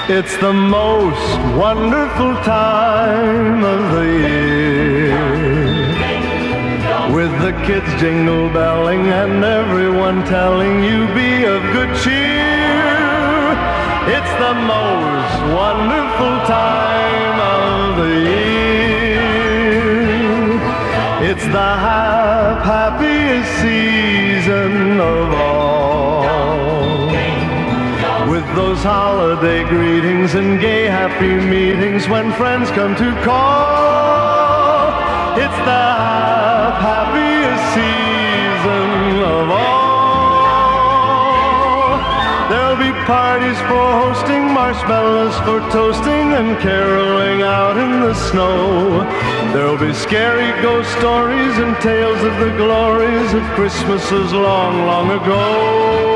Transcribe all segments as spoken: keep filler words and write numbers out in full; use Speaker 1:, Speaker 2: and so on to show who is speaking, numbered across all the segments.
Speaker 1: It's the most wonderful time of the year, with the kids jingle belling and everyone telling you be of good cheer. It's the most wonderful time of the year. It's the hap happiest season of all, with those holiday greetings and gay happy meetings when friends come to call. It's the hap happiest season of all. There'll be parties for hosting, marshmallows for toasting, and caroling out in the snow. There'll be scary ghost stories and tales of the glories of Christmases long, long ago.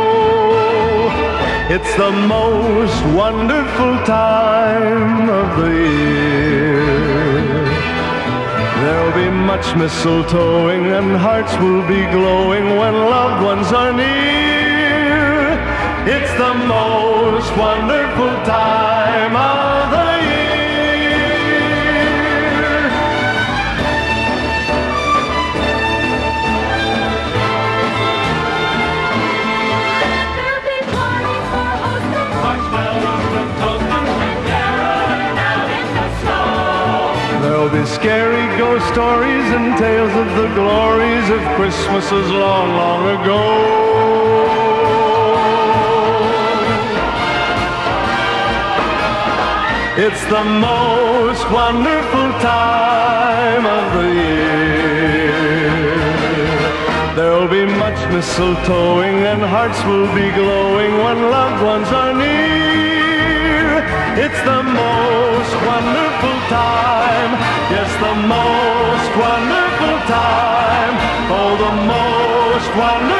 Speaker 1: It's the most wonderful time of the year. There'll be much mistletoeing and hearts will be glowing when loved ones are near. It's the most wonderful time of the year. There'll be scary ghost stories and tales of the glories of Christmases long, long ago. It's the most wonderful time of the year. There'll be much mistletoeing and hearts will be glowing when loved ones are near. It's the most wonderful time, yes, the most wonderful time, oh, the most wonderful